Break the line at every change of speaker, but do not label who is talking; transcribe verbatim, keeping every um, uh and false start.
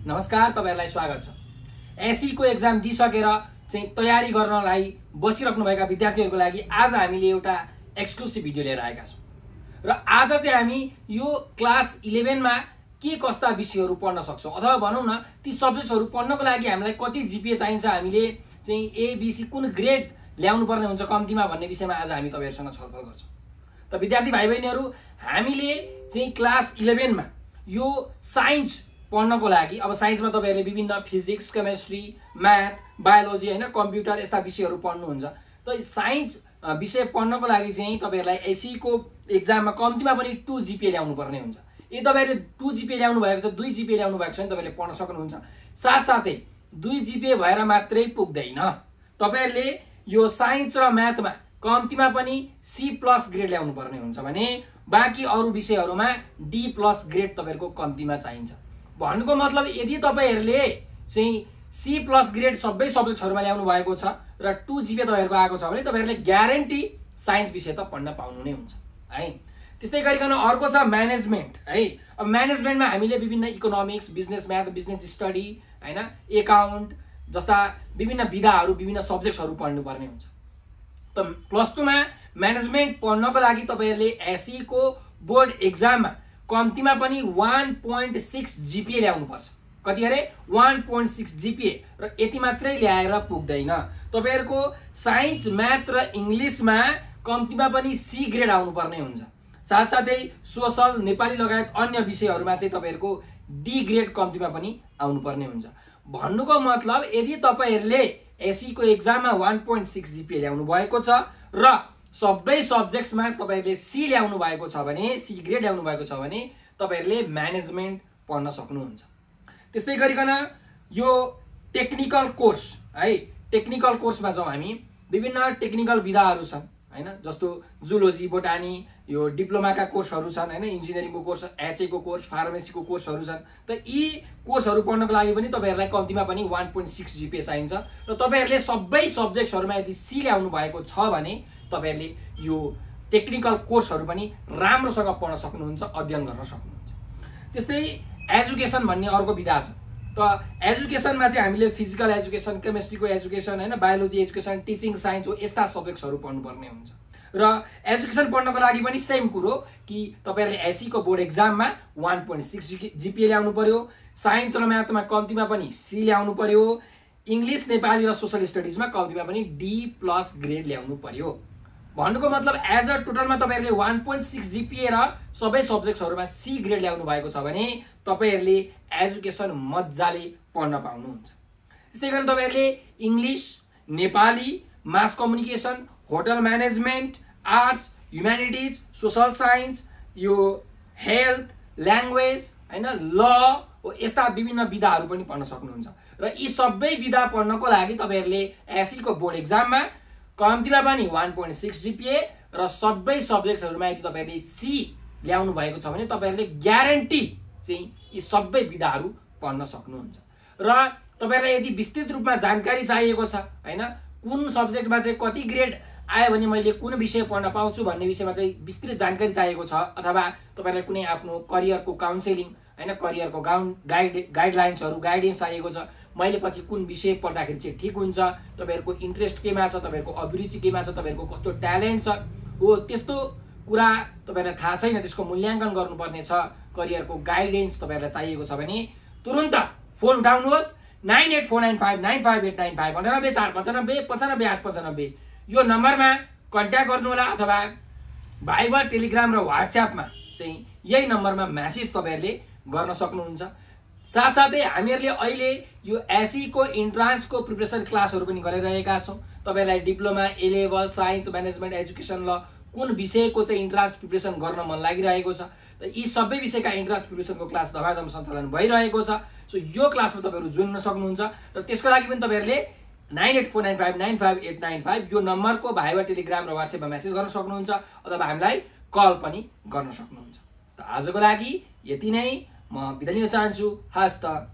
नमस्कार, तपाईहरुलाई स्वागत छ। एसई को एक्जाम दिइसकेर चाहिँ तयारी गर्नलाई बसिराख्नु भएका विद्यार्थीहरुको लागि आज हामीले एउटा एक्सक्लुसिभ भिडियो लिएर आएका छौं। र आज चाहिँ हामी यो क्लास इलेभेन मा के कस्ता विषयहरु पढ्न सक्छौं अथवा भनौं न ती सब्जेक्टहरु पढ्नको लागि हामीलाई कति जीपीए चाहिन्छ, हामीले चाहिँ एबीसी कुन ग्रेड ल्याउनु पर्ने हुन्छ कम्तिमा भन्ने विषयमा आज हामी तपाईहरुसँग छलफल गर्छौं। त विद्यार्थी भाइबहिनीहरु, हामीले चाहिँ क्लास इलेभेन मा यो साइन्स पढ्नको लागि अब साइन्समा तपाईहरुले विभिन्न फिजिक्स, केमिस्ट्री, म्याथ, बायोलोजी हैन कम्प्युटर यस्ता विषयहरु पढ्नुहुन्छ। त साइन्स विषय पढ्नको लागि चाहिँ तपाईहरुलाई एसई को एक्जाममा कम्तिमा पनि टू जीपीए ल्याउनु पर्ने हुन्छ। यदि तपाईहरुले टू जीपीए ल्याउनु भएको छ, दुई जीपीए ल्याउनु भएको छ भने तपाईहरुले पढ्न सक्नुहुन्छ। साथसाथै दुई जीपीए भएर मात्रै पुग्दैन, तपाईहरुले यो साइन्स र म्याथमा कम्तिमा पनि सी प्लस ग्रेड ल्याउनु पर्ने हुन्छ भने बाँकी अरु विषयहरुमा डी प्लस ग्रेड तपाईहरुको कम्तिमा चाहिन्छ। भन्नुको मतलब यदि तपाईहरुले चाहिँ सी प्लस ग्रेड सबै सब्जेक्टहरुमा ल्याउनु भएको छ र टू जीपीए तपाईहरुको आएको छ भने तपाईहरुले ग्यारेन्टी साइन्स विषय त पढ्न पाउनु नै हुन्छ है। त्यस्तै गरिकन अर्को छ म्यानेजमेन्ट है। अब म्यानेजमेन्टमा हामीले विभिन्न economics, business math, business study हैन, एकाउन्ट जस्ता विभिन्न विधाहरु, विभिन्न सब्जेक्टहरु पढ्नु पर्ने हुन्छ। त प्लस टू मा म्यानेजमेन्ट पढ्नको लागि तपाईहरुले एसई को बोर्ड एक्जाममा कम्तिमा पनि वन पोइन्ट सिक्स जीपीए ल्याउनु पर्छ। कति अरे वन पोइन्ट सिक्स जीपीए। र यति मात्रै ल्याएर पुग्दैन, तपाईहरुको साइन्स, म्याथ र इंग्लिशमा कम्तिमा पनि सी ग्रेड आउनु पर्ने हुन्छ। साथसाथै सोशल, नेपाली लगायत अन्य विषयहरुमा चाहिँ तपाईहरुको डी ग्रेड कम्तिमा पनि आउनु पर्ने हुन्छ। भन्नुको मतलब यदि तपाईहरुले एसई को एक्जाममा वन पोइन्ट सिक्स जीपीए ल्याउनु भएको छ र सबै सब्जेक्ट्समा तपाईहरुले सी ल्याउनु भएको छ भने, सी ग्रेड ल्याउनु भएको छ भने तपाईहरुले म्यानेजमेन्ट पढ्न सक्नुहुन्छ। त्यस्तै गरिकन यो टेक्निकल कोर्स है, टेक्निकल कोर्समा जाउँ हामी। विभिन्न टेक्निकल विधाहरु छन् हैन, जस्तो जुलोजी, बोटानी, यो डिप्लोमाका कोर्सहरु छन् हैन, इन्जिनियरिङको कोर्स, एचए को कोर्स, फार्मेसीको कोर्सहरु छन्। त यी कोर्सहरु पढ्नको लागि पनि तपाईहरुलाई कम्तिमा पनि वन पोइन्ट सिक्स जीपीए चाहिन्छ। र तपाईहरुले सबै सब्जेक्टहरुमा यदि सी ल्याउनु भएको छ भने तपाईहरुले यो टेक्निकल कोर्सहरु पनि राम्रोसँग पढ्न सक्नुहुन्छ, अध्ययन गर्न सक्नुहुन्छ। त्यस्तै एजुकेसन भन्ने अर्को विधा छ। त एजुकेसनमा चाहिँ हामीले फिजिकल एजुकेसन, केमिस्ट्रीको एजुकेसन हैन, बायोलोजी एजुकेसन, टिचिङ साइन्स हो यस्ता सब्जेक्टहरु पढ्नुपर्ने हुन्छ। र एजुकेसन पढ्नको लागि पनि सेम कुरो कि तपाईहरुले एसई को बोर्ड एक्जाममा वन पोइन्ट सिक्स जीपीए ल्याउनु पर्यो, साइन्स र म्याथमा कम्तिमा पनि सी ल्याउनु पर्यो, इंग्लिश, नेपाली र सोशल स्टडीजमा कम्तिमा पनि डी प्लस ग्रेड ल्याउनु पर्यो। भन्नुको मतलब एज अ टोटलमा तपाईहरुले वन पोइन्ट सिक्स जीपीए र सबै सब्जेक्टहरुमा सी ग्रेड ल्याउनु भएको छ भने तपाईहरुले एजुकेसन मज्जाले पढ्न पाउनुहुन्छ। त्यसै गरी तपाईहरुले English, Nepali, mass communication, hotel management, arts, humanities, social science, यो हेल्थ, ल्याङ्ग्वेज हैन, ल हो यस्ता विभिन्न विधाहरु पनि पढ्न सक्नुहुन्छ। र यी सबै विधा पढ्नको लागि तपाईहरुले एसई को बोर्ड एक्जाममा कम्तिमा पनि वन पोइन्ट सिक्स जीपीए र सबै सब्जेक्टहरुमा यदि तपाईहरुले सी ल्याउनु भएको छ भने तपाईहरुले ग्यारेन्टी चाहिँ यी सबै विधाहरु पढ्न सक्नुहुन्छ। र तपाईहरुलाई यदि विस्तृत रूपमा जानकारी चाहिएको छ हैन, कुन सब्जेक्टमा चाहिँ कति ग्रेड आयो भने मैले कुन विषय पढ्न पाउँछु भन्ने विषयमा चाहिँ विस्तृत जानकारी चाहिएको छ, अथवा तपाईहरुलाई कुनै आफ्नो करियरको काउन्सेलिङ हैन, करियरको गाइड गाइडलाइन्सहरु, गाइडेन्स चाहिएको छ, मैले पछि कुन विषय पढ्दाखेरि चाहिँ ठिक हुन्छ, तपाईहरुको इन्ट्रेस्ट केमा छ, तपाईहरुको अभिरुचि केमा छ, तपाईहरुको कस्तो ट्यालेन्ट छ हो त्यस्तो कुरा तपाईहरुलाई थाहा छैन, त्यसको मूल्याङ्कन गर्नुपर्ने छ, करियरको गाइडेन्स तपाईहरुलाई चाहिएको छ भने तुरुन्त फोन उठाउनुहोस्। Nine eight four nine five nine five eight nine five अन्ठानब्बे चार पन्चानब्बे पन्चानब्बे आठ पन्चानब्बे यो नम्बरमा कन्ट्याक्ट गर्नुहोला, अथवा भाइबर, टेलिग्राम र व्हाट्सएपमा चाहिँ यही नम्बरमा मेसेज तपाईहरुले गर्न सक्नुहुन्छ। साथसाथै हामीहरुले अहिले यो एसई को इन्ट्रान्सको प्रिपरेसन क्लासहरु पनि गरिरहेका छौं। तपाईहरुलाई diploma, A level, science, management education law कुन विषयको चाहिँ इन्ट्रान्स प्रिपरेसन गर्न मन लागिरहेको छ, त यी सबै विषयका इन्ट्रान्स प्रिपरेसनको क्लास धमाधम सञ्चालन भइरहेको छ। सो यो क्लासमा तपाईहरु जोड्न सक्नुहुन्छ। र त्यसको लागि पनि तपाईहरुले nine eight four nine five nine five eight nine five यो नम्बरको भाइबर, टेलिग्राम र व्हाट्सएपमा मेसेज गर्न सक्नुहुन्छ, अथवा हामीलाई कल पनि गर्न सक्नुहुन्छ। त आजको लागि यति नै, म बिदा लिन चाहन्छु। हस्त।